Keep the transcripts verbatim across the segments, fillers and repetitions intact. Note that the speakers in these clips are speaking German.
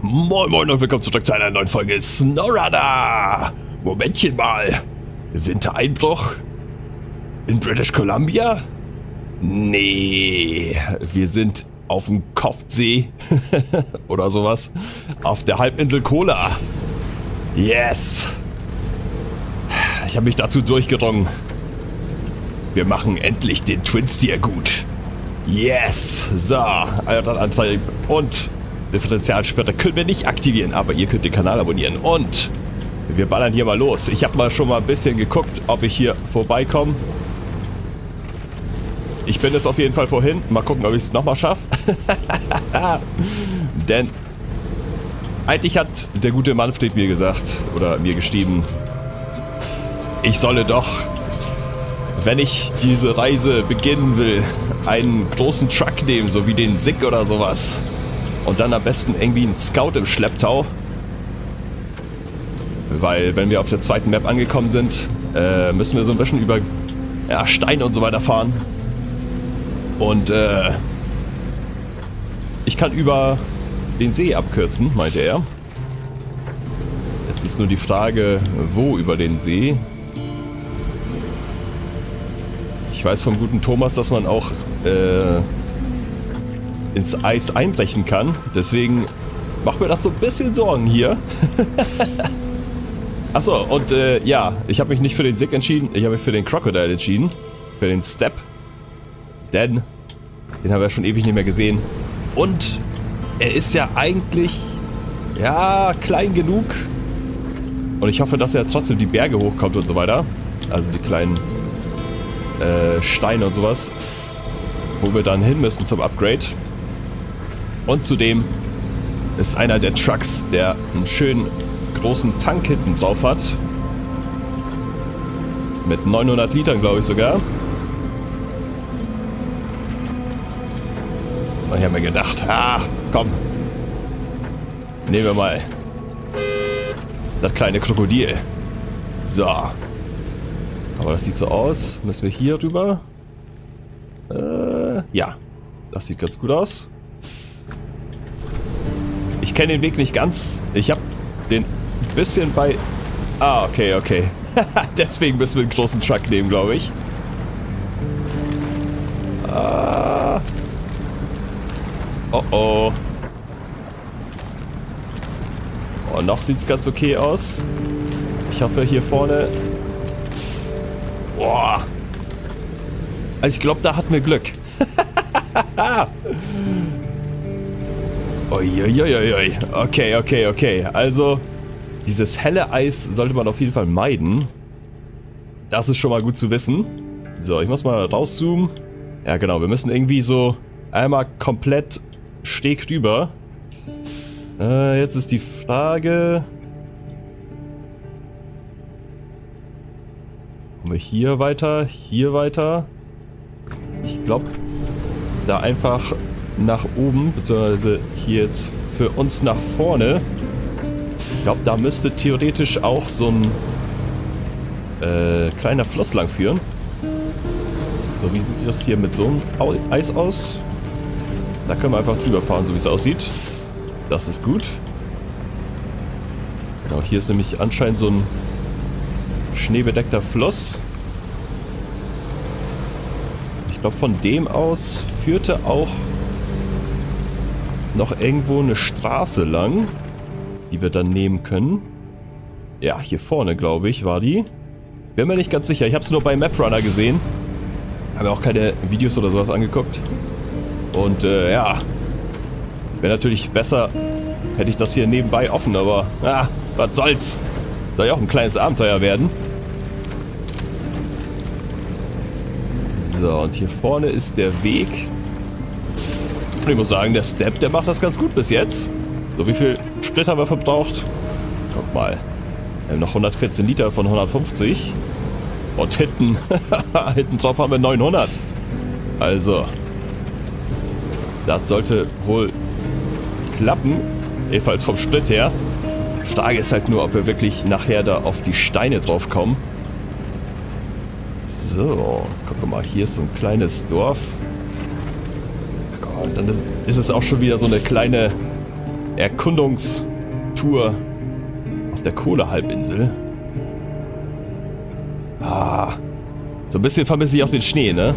Moin Moin und willkommen zurück zu einer neuen Folge SnowRunner. Momentchen mal. Wintereinbruch? In British Columbia? Nee, wir sind auf dem Kopfsee oder sowas. Auf der Halbinsel Kola. Yes. Ich habe mich dazu durchgerungen. Wir machen endlich den Twin Steer gut. Yes. So, Antrieb und Differentialsperre können wir nicht aktivieren, aber ihr könnt den Kanal abonnieren. Und wir ballern hier mal los. Ich habe mal schon mal ein bisschen geguckt, ob ich hier vorbeikomme. Ich bin es auf jeden Fall vorhin. Mal gucken, ob ich es nochmal schaffe. Denn eigentlich hat der gute Manfred mir gesagt, oder mir geschrieben, ich solle doch, wenn ich diese Reise beginnen will, einen großen Truck nehmen, so wie den Sig oder sowas. Und dann am besten irgendwie einen Scout im Schlepptau. Weil wenn wir auf der zweiten Map angekommen sind, äh, müssen wir so ein bisschen über ja, Steine und so weiter fahren. Und äh, ich kann über den See abkürzen, meinte er. Jetzt ist nur die Frage, wo über den See. Ich weiß vom guten Thomas, dass man auch äh, ins Eis einbrechen kann. Deswegen macht mir das so ein bisschen Sorgen hier. Achso, und äh, ja, ich habe mich nicht für den Sig entschieden. Ich habe mich für den Crocodile entschieden. Für den Step. Denn den haben wir schon ewig nicht mehr gesehen. Und er ist ja eigentlich, ja, klein genug. Und ich hoffe, dass er trotzdem die Berge hochkommt und so weiter. Also die kleinen äh, Steine und sowas. Wo wir dann hin müssen zum Upgrade. Und zudem ist einer der Trucks, der einen schönen großen Tank hinten drauf hat. Mit neunhundert Litern, glaube ich sogar. Und ich habe mir gedacht, ah, komm. Nehmen wir mal das kleine Krokodil. So. Aber das sieht so aus. Müssen wir hier rüber? Äh, ja. Das sieht ganz gut aus. Ich kenne den Weg nicht ganz. Ich habe den ein bisschen bei... Ah, okay, okay. Deswegen müssen wir einen großen Truck nehmen, glaube ich. Ah. Oh oh. Oh, noch sieht es ganz okay aus. Ich hoffe hier vorne... Boah. Also ich glaube, da hatten wir Glück. Uiuiuiui. Okay, okay, okay. Also, dieses helle Eis sollte man auf jeden Fall meiden. Das ist schon mal gut zu wissen. So, ich muss mal rauszoomen. Ja, genau. Wir müssen irgendwie so einmal komplett schräg rüber. Äh, jetzt ist die Frage... Kommen wir hier weiter? Hier weiter? Ich glaube, da einfach... nach oben, beziehungsweise hier jetzt für uns nach vorne. Ich glaube, da müsste theoretisch auch so ein äh, kleiner Fluss lang führen. So, wie sieht das hier mit so einem Eis aus? Da können wir einfach drüber fahren, so wie es aussieht. Das ist gut. Genau, hier ist nämlich anscheinend so ein schneebedeckter Fluss. Ich glaube, von dem aus führte auch noch irgendwo eine Straße lang, die wir dann nehmen können. Ja, hier vorne, glaube ich, war die. Bin mir nicht ganz sicher. Ich habe es nur bei MapRunner gesehen. Habe auch keine Videos oder sowas angeguckt. Und äh, ja, wäre natürlich besser, hätte ich das hier nebenbei offen, aber ah, was soll's. Soll ja auch ein kleines Abenteuer werden. So, und hier vorne ist der Weg. Ich muss sagen, der Step, der macht das ganz gut bis jetzt. So, wie viel Sprit haben wir verbraucht? Guck mal. Wir haben noch hundertvierzehn Liter von hundertfünfzig. Und hinten, hinten drauf haben wir neunhundert. Also, das sollte wohl klappen. Jedenfalls vom Sprit her. Die Frage ist halt nur, ob wir wirklich nachher da auf die Steine drauf kommen. So, guck mal, hier ist so ein kleines Dorf. Und dann ist, ist es auch schon wieder so eine kleine Erkundungstour auf der Kohlehalbinsel. Ah, so ein bisschen vermisse ich auch den Schnee, ne?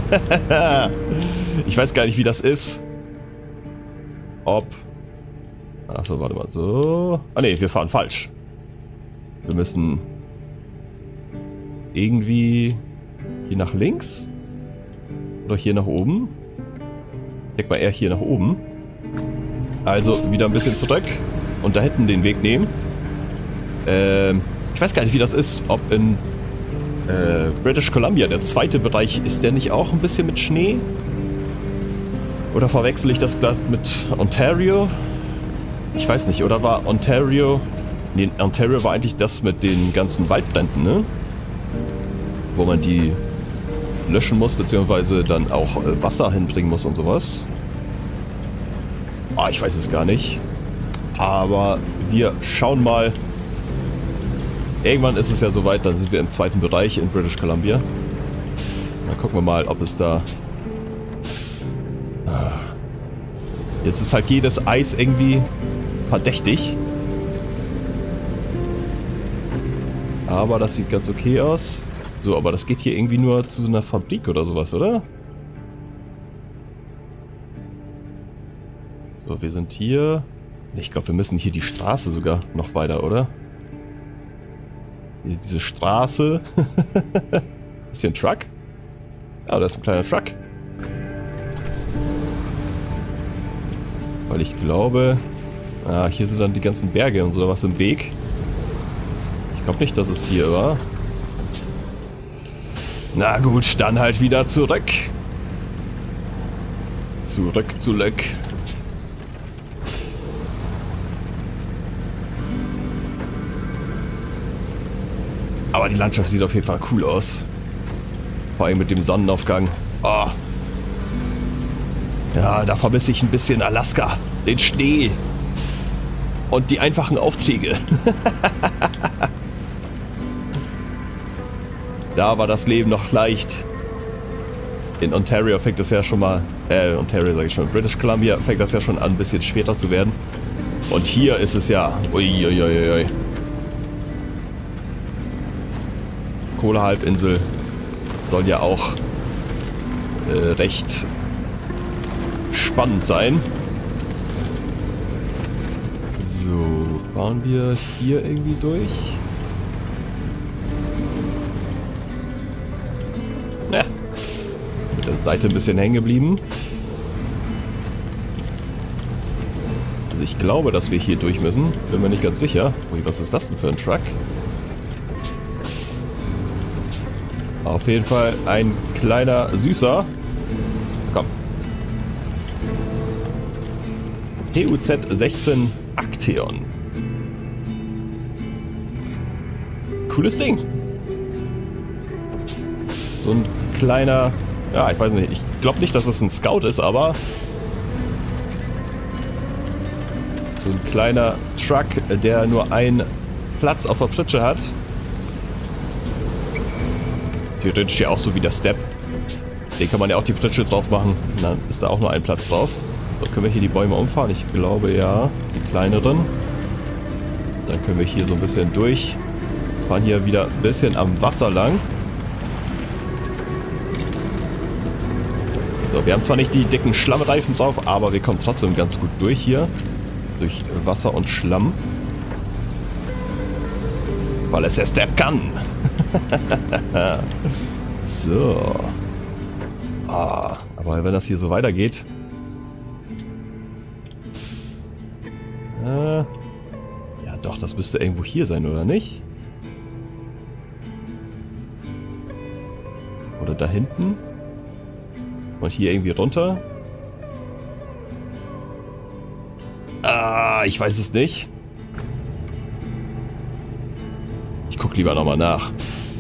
Ich weiß gar nicht, wie das ist. Ob... Achso, warte mal, so... Ah ne, wir fahren falsch. Wir müssen... irgendwie... hier nach links? Oder hier nach oben? Ich denke mal eher hier nach oben. Also wieder ein bisschen zurück und da hinten den Weg nehmen. Ähm, ich weiß gar nicht, wie das ist. Ob in äh, British Columbia, der zweite Bereich, ist der nicht auch ein bisschen mit Schnee? Oder verwechsel ich das gerade mit Ontario? Ich weiß nicht, oder war Ontario... Nee, Ontario war eigentlich das mit den ganzen Waldbränden, ne? Wo man die löschen muss, beziehungsweise dann auch äh, Wasser hinbringen muss und sowas. Ah, ich weiß es gar nicht. Aber wir schauen mal. Irgendwann ist es ja soweit, dann sind wir im zweiten Bereich in British Columbia. Dann gucken wir mal, ob es da... Jetzt ist halt jedes Eis irgendwie verdächtig. Aber das sieht ganz okay aus. So, aber das geht hier irgendwie nur zu einer Fabrik oder sowas, oder? So, wir sind hier. Ich glaube, wir müssen hier die Straße sogar noch weiter, oder? Hier diese Straße. Ist hier ein Truck? Ja, das ist ein kleiner Truck. Weil ich glaube... Ah, hier sind dann die ganzen Berge und so was im Weg. Ich glaube nicht, dass es hier war. Na gut, dann halt wieder zurück. Zurück, zurück. Aber die Landschaft sieht auf jeden Fall cool aus. Vor allem mit dem Sonnenaufgang. Oh. Ja, da vermisse ich ein bisschen Alaska. Den Schnee. Und die einfachen Aufträge. Da war das Leben noch leicht. In Ontario fängt es ja schon mal, äh, Ontario sage ich schon, British Columbia fängt das ja schon an, ein bisschen später zu werden. Und hier ist es ja, uiuiuiui. Ui, ui. Kohlehalbinsel soll ja auch äh, recht spannend sein. So, fahren wir hier irgendwie durch? Ja, mit der Seite ein bisschen hängen geblieben. Also ich glaube, dass wir hier durch müssen. Bin mir nicht ganz sicher. Ui, was ist das denn für ein Truck? Auf jeden Fall ein kleiner Süßer. Komm. P U Z sechzehn Acteon. Cooles Ding. So ein kleiner... Ja, ich weiß nicht. Ich glaube nicht, dass es ein Scout ist, aber... So ein kleiner Truck, der nur einen Platz auf der Pritsche hat. Theoretisch ja auch so wie der Step. Den kann man ja auch die Pritsche drauf machen. Dann ist da auch nur ein Platz drauf. So, können wir hier die Bäume umfahren? Ich glaube ja. Die kleineren. Dann können wir hier so ein bisschen durch. Fahren hier wieder ein bisschen am Wasser lang. So, wir haben zwar nicht die dicken Schlammreifen drauf, aber wir kommen trotzdem ganz gut durch hier. Durch Wasser und Schlamm. Weil es der Step kann. So. Ah, aber wenn das hier so weitergeht. Äh, ja doch, das müsste irgendwo hier sein, oder nicht? Oder da hinten? Ist man hier irgendwie runter? Ah, ich weiß es nicht. Ich guck lieber nochmal nach.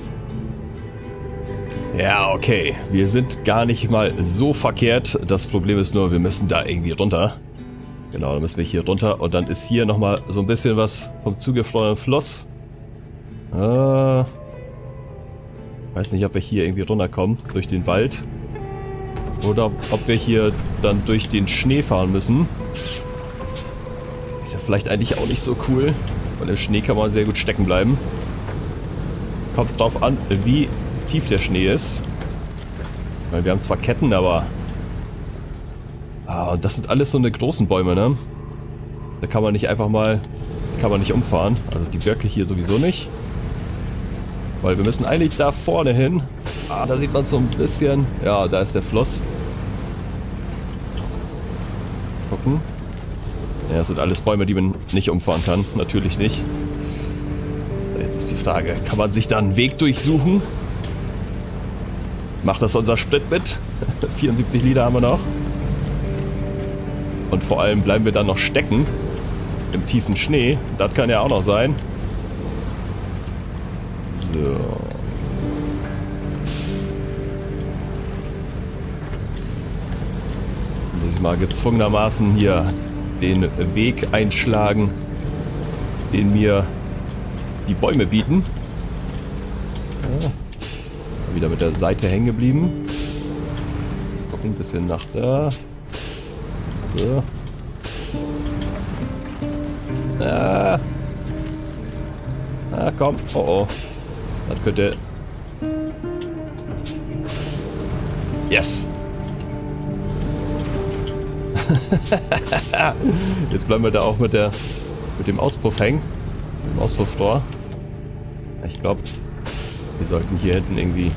Ja, okay. Wir sind gar nicht mal so verkehrt. Das Problem ist nur, wir müssen da irgendwie runter. Genau, dann müssen wir hier runter. Und dann ist hier nochmal so ein bisschen was vom zugefrorenen Fluss. Äh, weiß nicht, ob wir hier irgendwie runterkommen. Durch den Wald. Oder ob wir hier dann durch den Schnee fahren müssen. ja vielleicht eigentlich auch nicht so cool, weil im Schnee kann man sehr gut stecken bleiben. Kommt drauf an, wie tief der Schnee ist. Weil wir haben zwar Ketten, aber... Ah, das sind alles so eine großen Bäume, ne? Da kann man nicht einfach mal... Kann man nicht umfahren. Also die Birke hier sowieso nicht. Weil wir müssen eigentlich da vorne hin. Ah, da sieht man so ein bisschen... Ja, da ist der Fluss. Gucken. Ja, das sind alles Bäume, die man nicht umfahren kann. Natürlich nicht. Jetzt ist die Frage, kann man sich da einen Weg durchsuchen? Macht das unser Sprit mit? vierundsiebzig Liter haben wir noch. Und vor allem bleiben wir dann noch stecken. Im tiefen Schnee. Das kann ja auch noch sein. So. Muss ich mal gezwungenermaßen hier den Weg einschlagen, den mir die Bäume bieten. Ja. Wieder mit der Seite hängen geblieben. Gucken ein bisschen nach da. So. Ah. Ah, komm. Oh oh. Das könnte... Yes! Jetzt bleiben wir da auch mit der mit dem Auspuff hängen. Mit dem Auspuffrohr. Ich glaube, wir sollten hier hinten irgendwie...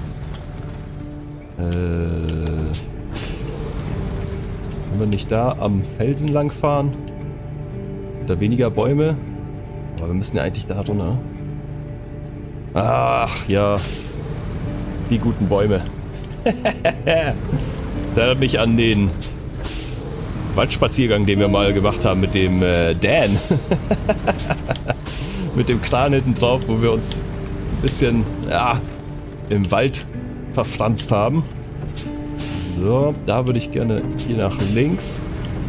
Äh, können wir nicht da am Felsen lang fahren? Da weniger Bäume. Aber wir müssen ja eigentlich da runter. Ach ja. Die guten Bäume. Das erinnert mich an den Waldspaziergang, den wir mal gemacht haben mit dem äh, Dan. Mit dem Kran hinten drauf, wo wir uns ein bisschen ja, im Wald verfranst haben. So, da würde ich gerne hier nach links.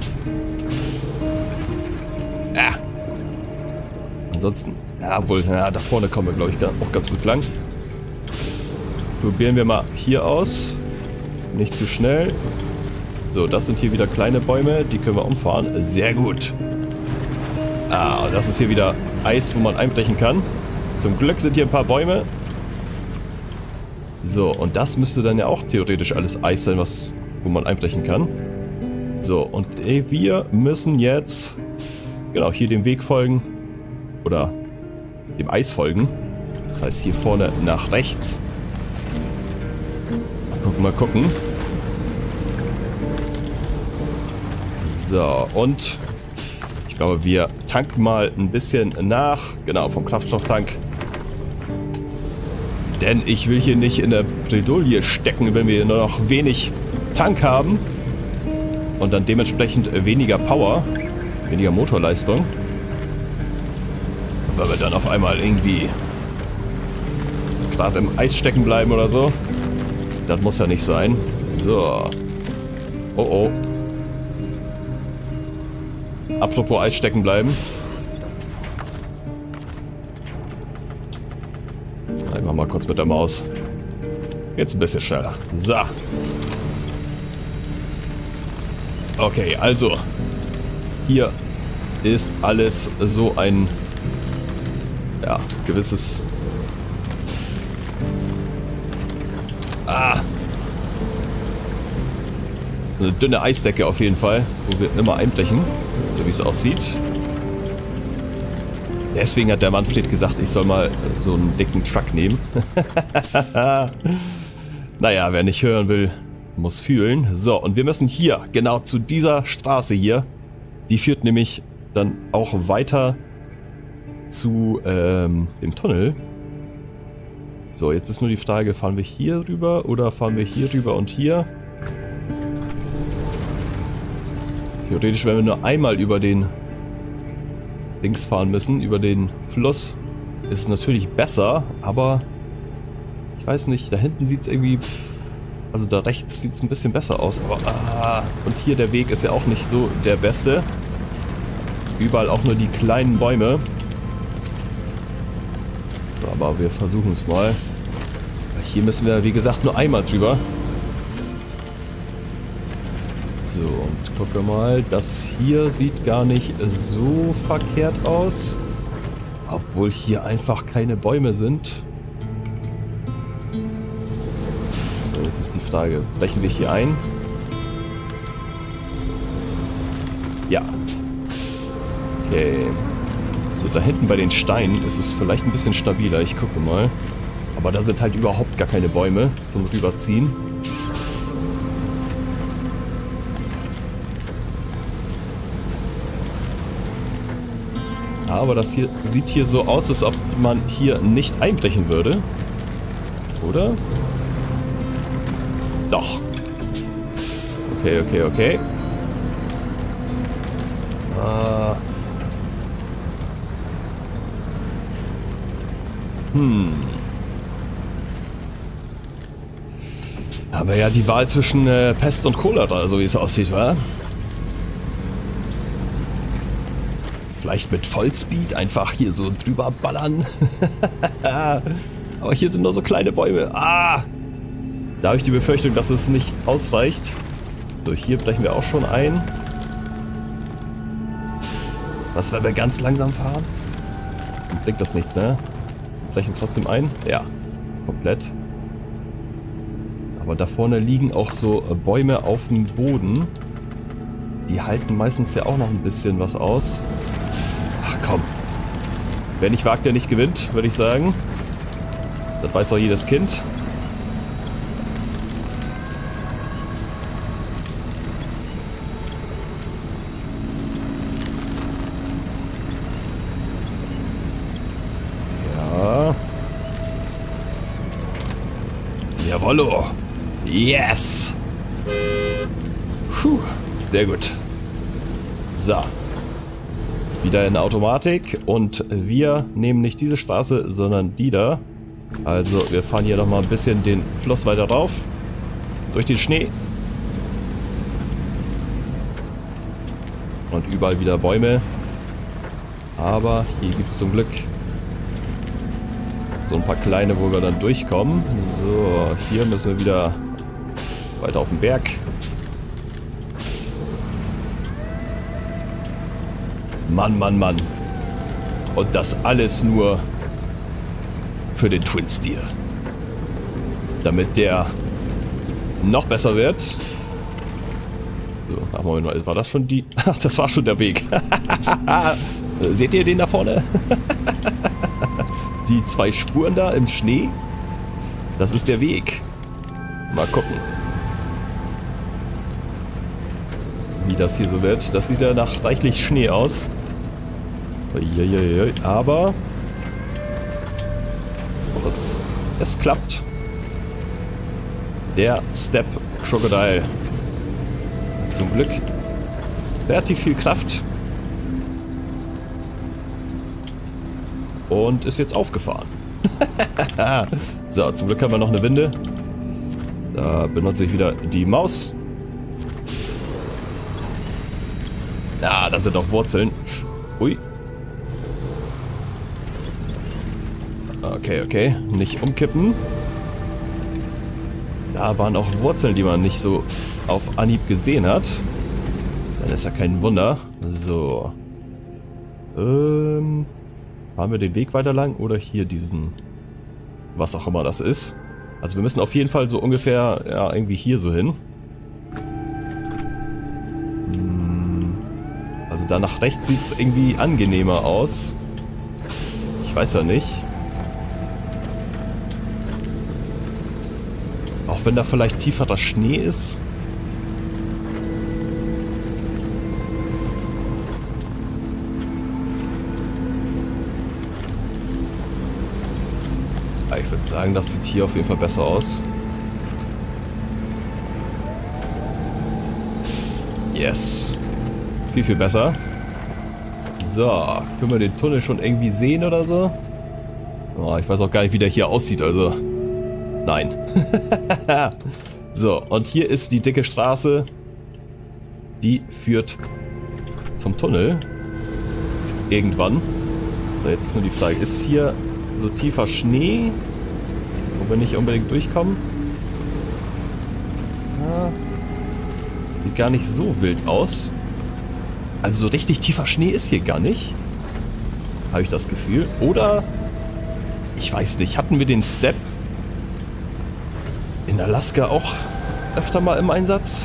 Ja. Ansonsten, ja wohl, ja, da vorne kommen wir, glaube ich, auch ganz gut lang. Probieren wir mal hier aus. Nicht zu schnell. So, das sind hier wieder kleine Bäume, die können wir umfahren. Sehr gut. Ah, das ist hier wieder Eis, wo man einbrechen kann. Zum Glück sind hier ein paar Bäume. So, und das müsste dann ja auch theoretisch alles Eis sein, was, wo man einbrechen kann. So, und wir müssen jetzt genau hier dem Weg folgen. Oder dem Eis folgen. Das heißt hier vorne nach rechts. Mal gucken, mal gucken. So, und ich glaube, wir tanken mal ein bisschen nach. Genau, vom Kraftstofftank. Denn ich will hier nicht in der Bredouille stecken, wenn wir nur noch wenig Tank haben. Und dann dementsprechend weniger Power, weniger Motorleistung. Weil wir dann auf einmal irgendwie gerade im Eis stecken bleiben oder so. Das muss ja nicht sein. So. Oh oh. Apropos Eis stecken bleiben. Einmal mal kurz mit der Maus. Jetzt ein bisschen schneller. So. Okay, also. Hier ist alles so ein ja, gewisses Ah. So eine dünne Eisdecke auf jeden Fall, wo wir immer einbrechen, so wie es aussieht. Deswegen hat der Manfred gesagt, ich soll mal so einen dicken Truck nehmen. Naja, wer nicht hören will, muss fühlen. So, und wir müssen hier, genau zu dieser Straße hier, die führt nämlich dann auch weiter zu ähm, dem Tunnel. So, jetzt ist nur die Frage, fahren wir hier rüber oder fahren wir hier rüber und hier? Theoretisch, wenn wir nur einmal über den Dings fahren müssen, über den Fluss, ist es natürlich besser, aber ich weiß nicht, da hinten sieht es irgendwie, also da rechts sieht es ein bisschen besser aus, aber ah, und hier der Weg ist ja auch nicht so der beste. Überall auch nur die kleinen Bäume. Aber wir versuchen es mal. Hier müssen wir, wie gesagt, nur einmal drüber. So, und gucke mal, das hier sieht gar nicht so verkehrt aus. Obwohl hier einfach keine Bäume sind. So, jetzt ist die Frage, brechen wir hier ein? Ja. Okay. So, da hinten bei den Steinen ist es vielleicht ein bisschen stabiler. Ich gucke mal. Aber da sind halt überhaupt gar keine Bäume zum Rüberziehen. Aber das hier sieht hier so aus, als ob man hier nicht einbrechen würde. Oder? Doch. Okay, okay, okay. Ah. Hm. Aber ja, die Wahl zwischen äh, Pest und Cholera, so wie es aussieht, wa? Vielleicht mit Vollspeed einfach hier so drüber ballern. Aber hier sind nur so kleine Bäume. Ah! Da habe ich die Befürchtung, dass es nicht ausreicht. So, hier brechen wir auch schon ein. Was, wenn wir ganz langsam fahren? Dann bringt das nichts, ne? Wir brechen trotzdem ein. Ja, komplett. Aber da vorne liegen auch so Bäume auf dem Boden. Die halten meistens ja auch noch ein bisschen was aus. Ach komm. Wer nicht wagt, der nicht gewinnt, würde ich sagen. Das weiß auch jedes Kind. Ja. Jawollo. Yes. Puh. Sehr gut. So. Wieder in Automatik und wir nehmen nicht diese Straße, sondern die da. Also wir fahren hier nochmal ein bisschen den Fluss weiter rauf. Durch den Schnee. Und überall wieder Bäume. Aber hier gibt es zum Glück so ein paar kleine, wo wir dann durchkommen. So, hier müssen wir wieder weiter auf den Berg. Mann, Mann, Mann. Und das alles nur für den Twin Steer. Damit der noch besser wird. So, ach Moment mal, war das schon die... Ach, das war schon der Weg. Seht ihr den da vorne? Die zwei Spuren da im Schnee. Das ist der Weg. Mal gucken, wie das hier so wird. Das sieht ja nach reichlich Schnee aus. Uiuiui. Aber oh, es, es klappt. Der Step Crocodile. Zum Glück relativ viel Kraft. Und ist jetzt aufgefahren. So, zum Glück haben wir noch eine Winde. Da benutze ich wieder die Maus. Ah, da sind auch Wurzeln. Ui. Okay, okay. Nicht umkippen. Da waren auch Wurzeln, die man nicht so auf Anhieb gesehen hat. Dann ist ja kein Wunder. So. Ähm... Fahren wir den Weg weiter lang oder hier diesen, was auch immer das ist. Also wir müssen auf jeden Fall so ungefähr, ja, irgendwie hier so hin. Also da nach rechts sieht es irgendwie angenehmer aus. Ich weiß ja nicht. Auch wenn da vielleicht tieferer Schnee ist. Ich würde sagen, das sieht hier auf jeden Fall besser aus. Yes. Viel, viel besser. So, können wir den Tunnel schon irgendwie sehen oder so? Oh, ich weiß auch gar nicht, wie der hier aussieht, also... Nein. So, und hier ist die dicke Straße. Die führt zum Tunnel. Irgendwann. So, jetzt ist nur die Frage, ist hier so tiefer Schnee, wo wir nicht unbedingt durchkommen? Ja. Sieht gar nicht so wild aus. Also so richtig tiefer Schnee ist hier gar nicht. Habe ich das Gefühl. Oder, ich weiß nicht, hatten wir den Step in Alaska auch öfter mal im Einsatz?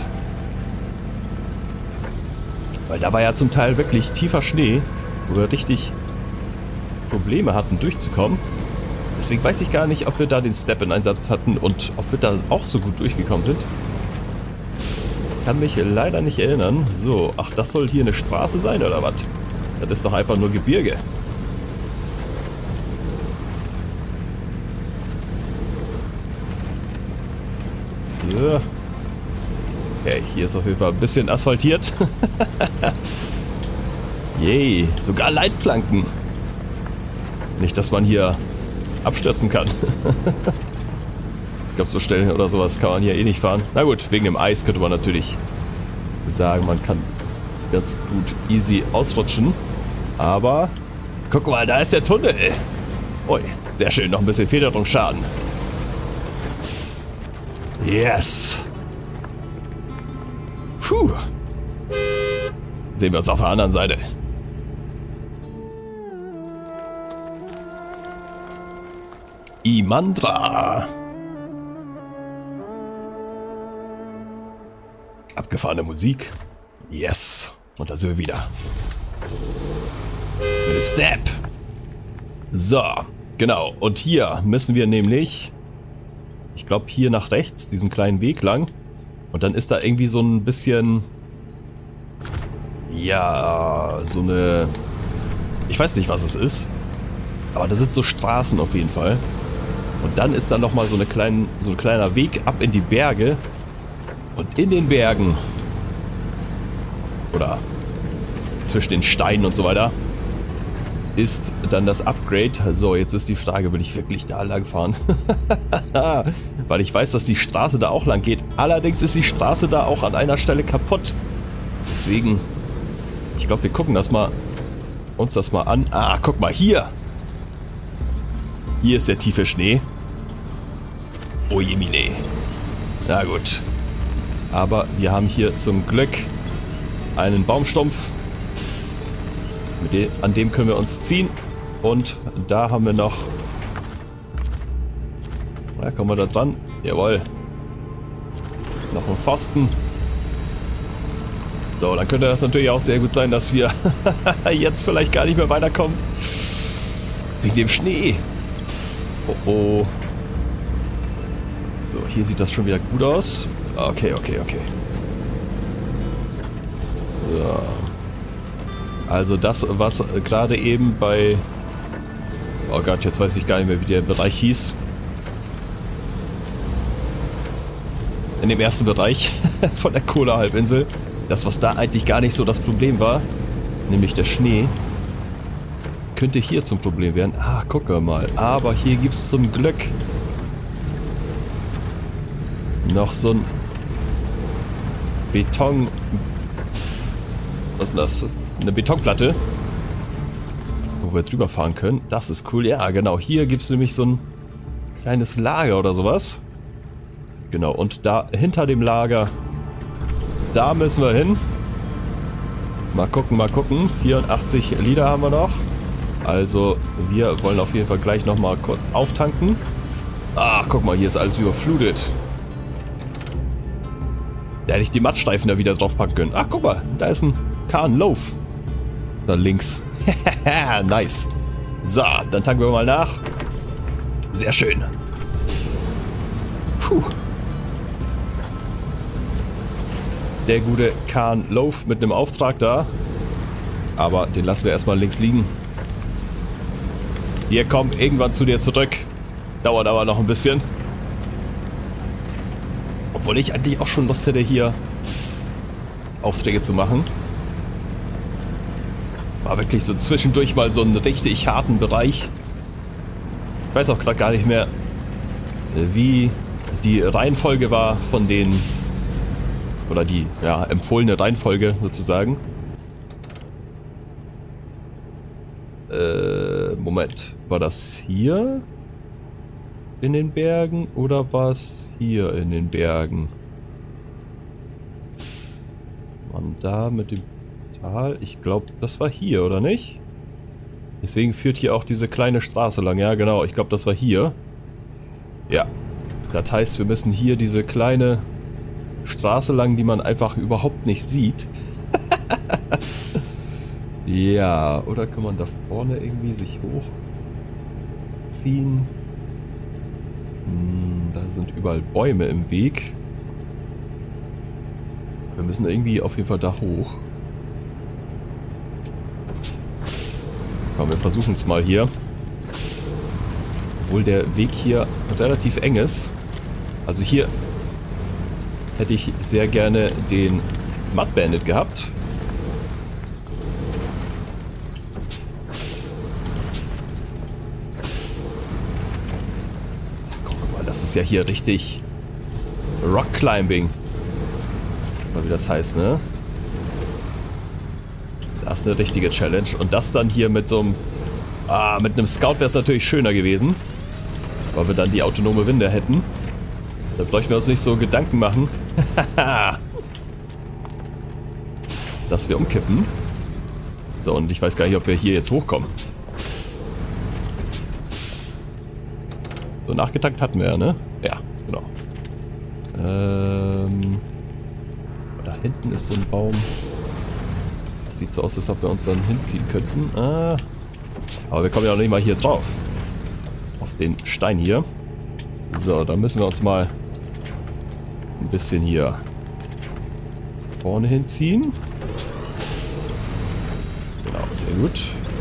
Weil da war ja zum Teil wirklich tiefer Schnee, wo wir richtig Probleme hatten durchzukommen. Deswegen weiß ich gar nicht, ob wir da den Step in Einsatz hatten und ob wir da auch so gut durchgekommen sind. Kann mich leider nicht erinnern. So, ach, das soll hier eine Straße sein, oder was? Das ist doch einfach nur Gebirge. So. Okay, hier ist auf jeden Fall ein bisschen asphaltiert. Yay, sogar Leitplanken. Nicht, dass man hier abstürzen kann. Ich glaube, so schnell oder sowas kann man hier eh nicht fahren. Na gut, wegen dem Eis könnte man natürlich sagen, man kann ganz gut easy ausrutschen. Aber, guck mal, da ist der Tunnel. Ui, sehr schön, noch ein bisschen Federungsschaden. Yes. Puh. Sehen wir uns auf der anderen Seite. Imandra. Abgefahrene Musik. Yes. Und da sind wir wieder. Mit Step. So, genau. Und hier müssen wir nämlich, ich glaube hier nach rechts, diesen kleinen Weg lang. Und dann ist da irgendwie so ein bisschen, ja, so eine, ich weiß nicht, was es ist. Aber da sind so Straßen auf jeden Fall. Und dann ist da nochmal so, eine kleine, so ein kleiner Weg ab in die Berge. Und in den Bergen, oder zwischen den Steinen und so weiter, ist dann das Upgrade. So, jetzt ist die Frage, will ich wirklich da lang fahren? Weil ich weiß, dass die Straße da auch lang geht. Allerdings ist die Straße da auch an einer Stelle kaputt. Deswegen, ich glaube, wir gucken das mal, uns das mal an. Ah, guck mal, hier. Hier ist der tiefe Schnee. Oh jemine. Na gut. Aber wir haben hier zum Glück einen Baumstumpf. Mit dem, an dem können wir uns ziehen. Und da haben wir noch... Na, kommen wir da dran? Jawohl. Noch ein Pfosten. So, dann könnte das natürlich auch sehr gut sein, dass wir jetzt vielleicht gar nicht mehr weiterkommen. Wegen dem Schnee. Oh oh. So, hier sieht das schon wieder gut aus. Okay, okay, okay. So. Also das, was gerade eben bei... Oh Gott, jetzt weiß ich gar nicht mehr, wie der Bereich hieß. In dem ersten Bereich von der Kola-Halbinsel. Das, was da eigentlich gar nicht so das Problem war, nämlich der Schnee, könnte hier zum Problem werden. Ah, guck mal. Aber hier gibt es zum Glück noch so ein Beton... Was ist denn das? Eine Betonplatte, wo wir drüber fahren können. Das ist cool. Ja, genau. Hier gibt es nämlich so ein kleines Lager oder sowas. Genau. Und da hinter dem Lager, da müssen wir hin. Mal gucken, mal gucken. vierundachtzig Liter haben wir noch. Also wir wollen auf jeden Fall gleich nochmal kurz auftanken. Ah, guck mal, hier ist alles überflutet. Da hätte ich die Mattstreifen da wieder drauf packen können. Ach, guck mal, da ist ein Kahn Loaf. Da links. Nice. So, dann tanken wir mal nach. Sehr schön. Puh. Der gute Kahn Loaf mit einem Auftrag da. Aber den lassen wir erstmal links liegen. Wir kommen irgendwann zu dir zurück. Dauert aber noch ein bisschen. Obwohl ich eigentlich auch schon Lust hätte, hier Aufträge zu machen. War wirklich so zwischendurch mal so einen richtig harten Bereich. Ich weiß auch gerade gar nicht mehr, wie die Reihenfolge war von den... Oder die, ja, empfohlene Reihenfolge sozusagen. Äh, Moment. War das hier in den Bergen oder war es hier in den Bergen? da mit dem Tal. Ich glaube, das war hier, oder nicht? Deswegen führt hier auch diese kleine Straße lang. Ja, genau. Ich glaube, das war hier. Ja. Das heißt, wir müssen hier diese kleine Straße lang, die man einfach überhaupt nicht sieht. Ja, oder kann man da vorne irgendwie sich hochziehen? Hm, da sind überall Bäume im Weg. Wir müssen irgendwie auf jeden Fall da hoch. Komm, wir versuchen es mal hier. Obwohl der Weg hier relativ eng ist. Also hier hätte ich sehr gerne den Mud Bandit gehabt. Guck mal, das ist ja hier richtig Rock Climbing. Mal wie das heißt, ne? Das ist eine richtige Challenge. Und das dann hier mit so einem... Ah, mit einem Scout wäre es natürlich schöner gewesen. Weil wir dann die autonome Winde hätten. Da bräuchten wir uns nicht so Gedanken machen. Dass wir umkippen. So, und ich weiß gar nicht, ob wir hier jetzt hochkommen. So, nachgetankt hatten wir ja, ne? Ja, genau. Ähm... Da hinten ist so ein Baum. Das sieht so aus, als ob wir uns dann hinziehen könnten. Ah, aber wir kommen ja noch nicht mal hier drauf. Auf den Stein hier. So, dann müssen wir uns mal ein bisschen hier vorne hinziehen. Genau, sehr gut.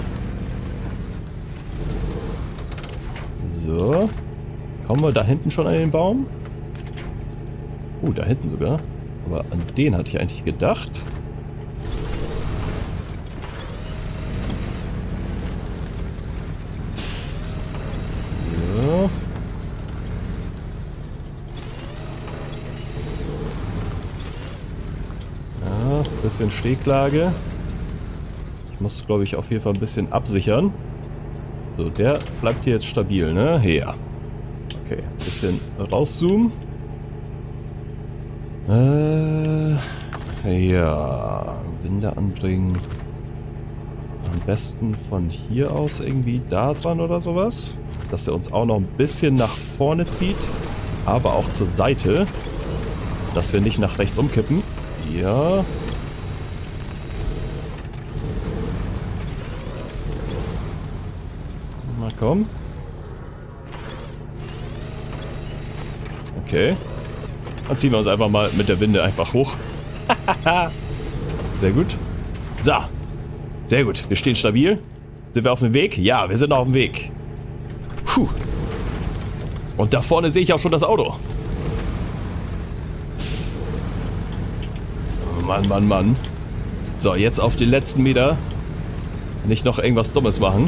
So. Kommen wir da hinten schon an den Baum? Oh, da hinten sogar. Aber an den hatte ich eigentlich gedacht. So. Ja, bisschen Steglage. Ich muss, glaube ich, auf jeden Fall ein bisschen absichern. So, der bleibt hier jetzt stabil, ne? Ja. Okay, bisschen rauszoomen. Äh, ja, Winde anbringen. Am besten von hier aus irgendwie da dran oder sowas. Dass er uns auch noch ein bisschen nach vorne zieht, aber auch zur Seite. Dass wir nicht nach rechts umkippen. Ja. Na komm. Okay. Dann ziehen wir uns einfach mal mit der Winde einfach hoch. Sehr gut. So. Sehr gut. Wir stehen stabil. Sind wir auf dem Weg? Ja, wir sind auf dem Weg. Puh. Und da vorne sehe ich auch schon das Auto. Mann, Mann, Mann. So, jetzt auf den letzten Meter. Nicht noch irgendwas Dummes machen.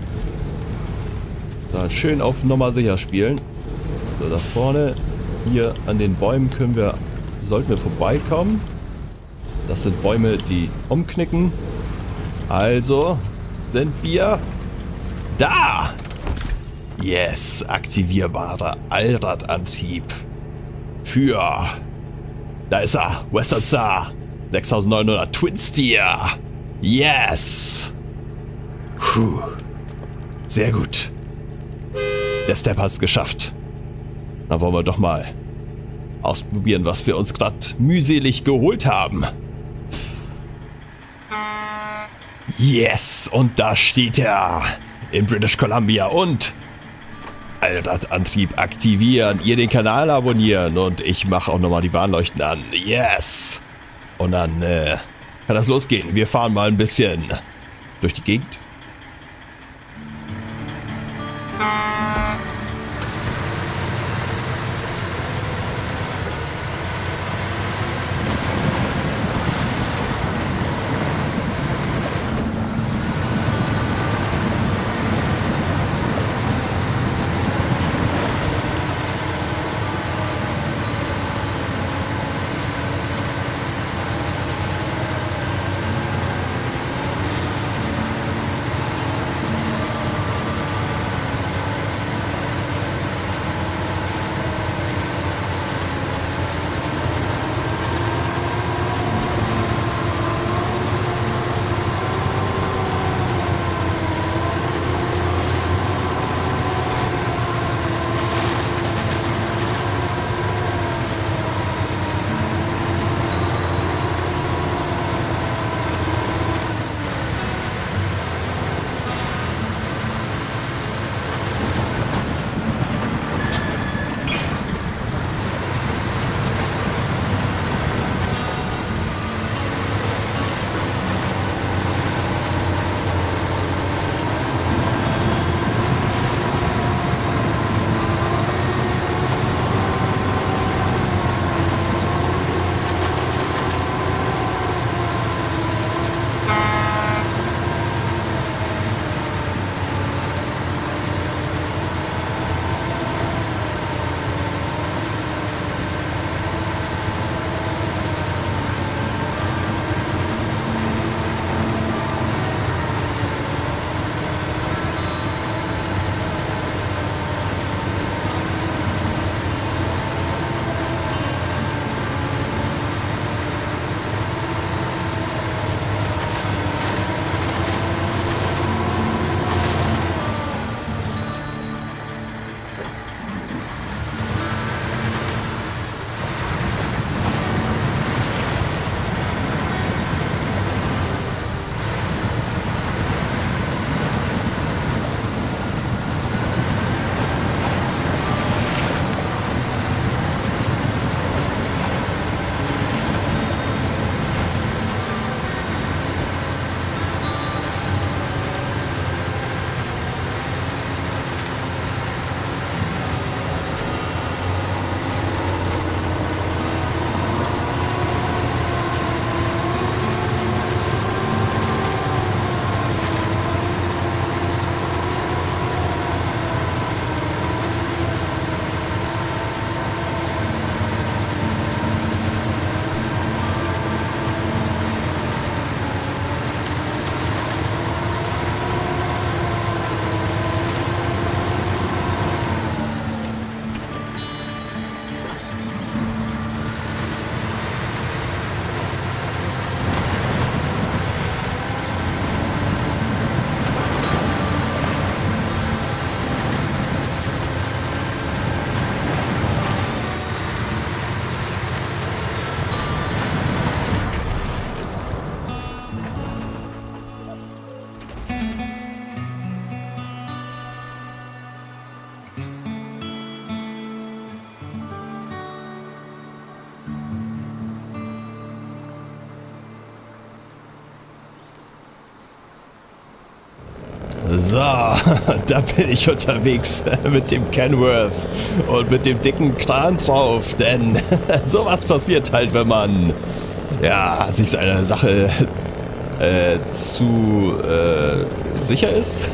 So, schön auf Nummer sicher spielen. So, da vorne. Hier an den Bäumen können wir, sollten wir vorbeikommen. Das sind Bäume, die umknicken. Also sind wir da. Yes, aktivierbarer Allradantrieb. Für, da ist er, Western Star, sechstausendneunhundert Twin Steer. Yes. Puh. Sehr gut. Der Step hat es geschafft. Dann wollen wir doch mal ausprobieren, was wir uns gerade mühselig geholt haben. Yes, und da steht er in British Columbia und Allradantrieb aktivieren, ihr den Kanal abonnieren und ich mache auch nochmal die Warnleuchten an. Yes! Und dann äh, kann das losgehen. Wir fahren mal ein bisschen durch die Gegend. So, da bin ich unterwegs mit dem Kenworth und mit dem dicken Kran drauf, denn sowas passiert halt, wenn man ja, sich seiner Sache äh, zu äh, sicher ist.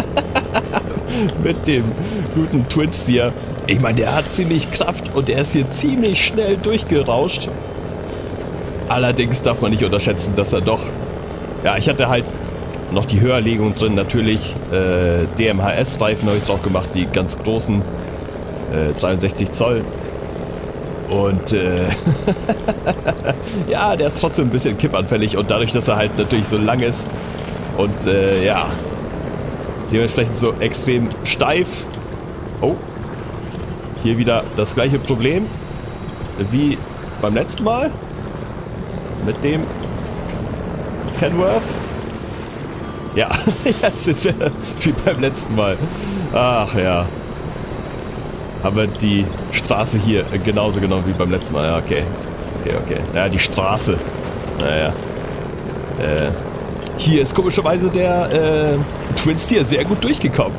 Mit dem guten Twin Steer. Ich meine, der hat ziemlich Kraft und der ist hier ziemlich schnell durchgerauscht. Allerdings darf man nicht unterschätzen, dass er doch... Ja, ich hatte halt noch die Höherlegung drin, natürlich äh, D M H S-Reifen habe ich drauf gemacht, die ganz großen, äh, dreiundsechzig Zoll. Und äh, ja, der ist trotzdem ein bisschen kippanfällig und dadurch, dass er halt natürlich so lang ist und äh, ja, dementsprechend so extrem steif. Oh, hier wieder das gleiche Problem wie beim letzten Mal mit dem Kenworth. Ja, jetzt sind wir wie beim letzten Mal. Ach ja. Haben wir die Straße hier genauso genommen wie beim letzten Mal. Ja, okay. Okay, okay. Ja, die Straße. Naja. Äh, hier ist komischerweise der äh, Twin Steer sehr gut durchgekommen.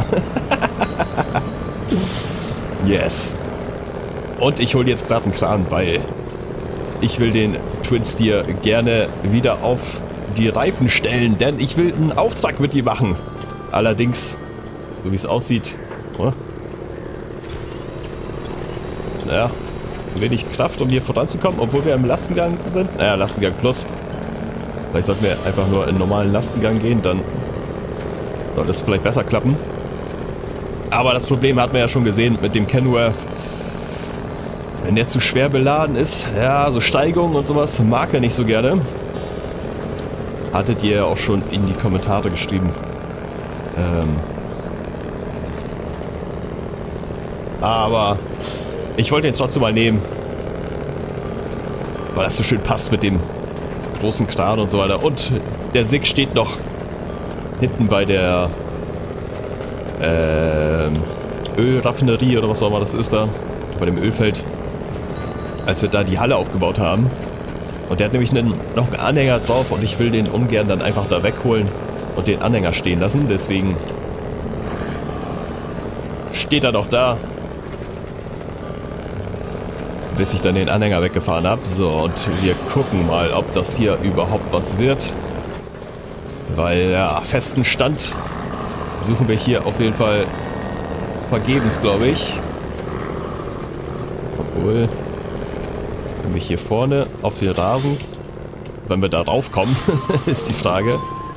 Yes. Und ich hole jetzt gerade einen Kran, weil ich will den Twin Steer gerne wieder auf die Reifen stellen, denn ich will einen Auftrag mit ihm machen. Allerdings, so wie es aussieht, oh, naja, zu wenig Kraft, um hier voranzukommen, obwohl wir im Lastengang sind. Naja, Lastengang Plus. Vielleicht sollten wir einfach nur in normalen Lastengang gehen, dann soll das vielleicht besser klappen. Aber das Problem hat man ja schon gesehen mit dem Kenworth. Wenn der zu schwer beladen ist, ja, so Steigungen und sowas mag er nicht so gerne. Hattet ihr ja auch schon in die Kommentare geschrieben. Ähm Aber ich wollte ihn trotzdem mal nehmen, weil das so schön passt mit dem großen Kran und so weiter. Und der Sig steht noch hinten bei der ähm, Ölraffinerie oder was auch immer das ist da, bei dem Ölfeld, als wir da die Halle aufgebaut haben. Und der hat nämlich einen, noch einen Anhänger drauf und ich will den ungern dann einfach da wegholen und den Anhänger stehen lassen. Deswegen steht er noch da, bis ich dann den Anhänger weggefahren habe. So, und wir gucken mal, ob das hier überhaupt was wird. Weil, ja, festen Stand suchen wir hier auf jeden Fall vergebens, glaube ich. Obwohl... Nämlich hier vorne auf den Rasen, wenn wir da raufkommen, ist die Frage.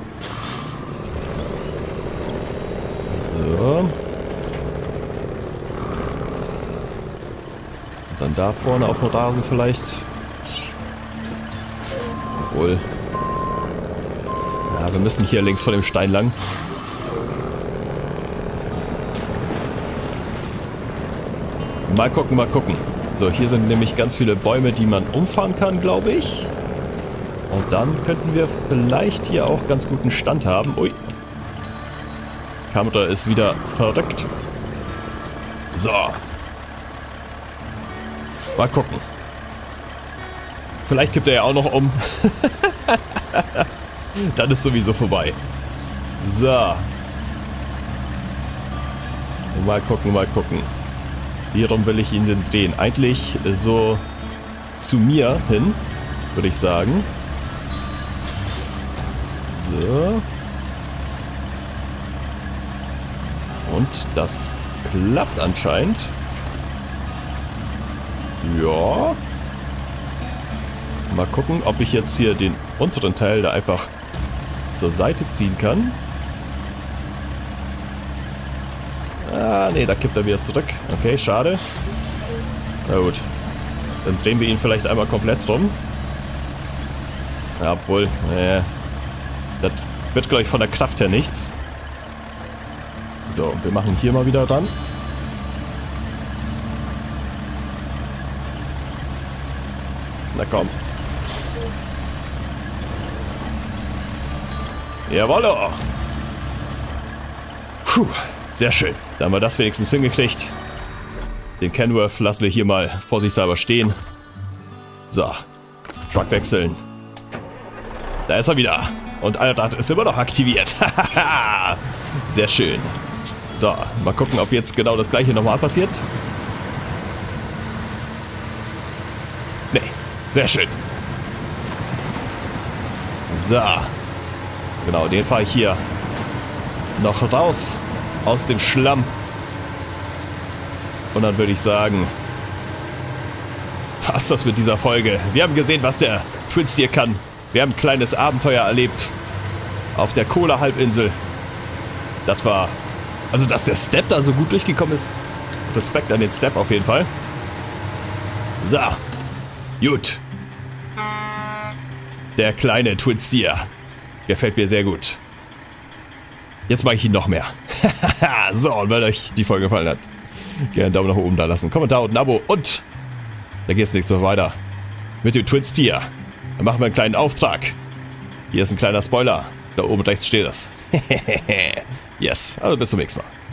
So. Und dann da vorne auf dem Rasen vielleicht. Obwohl. Ja, wir müssen hier links vor dem Stein lang. Mal gucken, mal gucken. So, hier sind nämlich ganz viele Bäume, die man umfahren kann, glaube ich. Und dann könnten wir vielleicht hier auch ganz guten Stand haben. Ui. Kamera ist wieder verrückt. So. Mal gucken. Vielleicht kippt er ja auch noch um. Dann ist sowieso vorbei. So. Mal gucken, mal gucken. Wie rum will ich ihn denn drehen? Eigentlich so zu mir hin, würde ich sagen. So. Und das klappt anscheinend. Ja. Mal gucken, ob ich jetzt hier den unteren Teil da einfach zur Seite ziehen kann. Ah, nee, da kippt er wieder zurück. Okay, schade. Na gut. Dann drehen wir ihn vielleicht einmal komplett rum. Ja, obwohl, äh, das wird, glaube ich, von der Kraft her nichts. So, wir machen hier mal wieder ran. Na komm. Jawollo. Puh. Sehr schön. Da haben wir das wenigstens hingekriegt. Den Kenworth lassen wir hier mal vorsichtshalber stehen. So. Truck wechseln. Da ist er wieder. Und Allrad ist immer noch aktiviert. Sehr schön. So, mal gucken, ob jetzt genau das gleiche nochmal passiert. Nee, sehr schön. So. Genau, den fahre ich hier noch raus aus dem Schlamm. Und dann würde ich sagen, war's das mit dieser Folge. Wir haben gesehen, was der Twinsteer kann. Wir haben ein kleines Abenteuer erlebt auf der Kola-Halbinsel. Das war... Also, dass der Step da so gut durchgekommen ist. Respekt an den Step auf jeden Fall. So. Gut. Der kleine Twinsteer. Gefällt mir sehr gut. Jetzt mag ich ihn noch mehr. So, und wenn euch die Folge gefallen hat, gerne einen Daumen nach oben da lassen, Kommentar und ein Abo. Und da geht es nächstes Mal weiter mit dem Twinsteer. Dann machen wir einen kleinen Auftrag. Hier ist ein kleiner Spoiler. Da oben rechts steht das. Yes, also bis zum nächsten Mal.